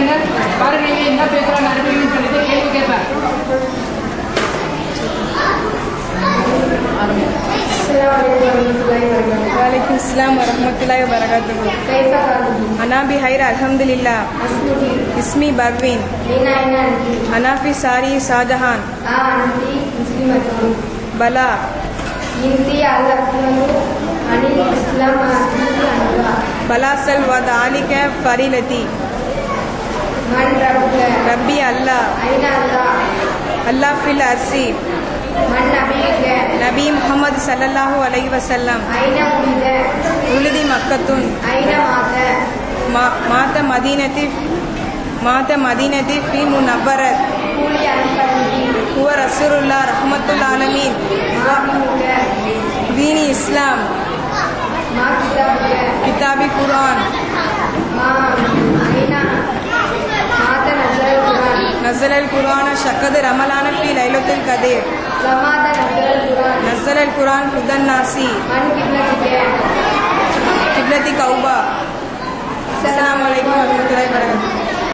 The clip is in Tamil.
கேளுங்க. பாருங்க இங்க என்ன பேசுறாங்க அனுப்பிங்கன்னு சொல்லிட்டு கேள்வி கேட்பேன். वालेकुम अस्सलाम वरहमतुल्लाहि वबरकातुहू। अना बिखैर अल्हम्दुलिल्लाह। इस्मी बरवीन। अना फी सारी शाहजहान। बला बला सल वदालिक फरीलती। रब्बी अल्लाह अल्लाह फिल अर्सी। नबी मोहम्मद सल्लल्लाहु अलैहि वसल्लम। उलिदी मक्कतुन। मात मदीनती फी मुनव्वरत। हुवा रसूलुल्लाह रहमतुल आलमीन। दीनी इस्लाम। किताबी कुरान। नज़ल अल कुरान शक़द रमलान फी लैलतुल क़द्र। नज़ल अल कुरान हुदन नासी। क़िबलती कौबा। अस्सलामु अलैकुम व रहमतुल्लाहि व बरकातुहू।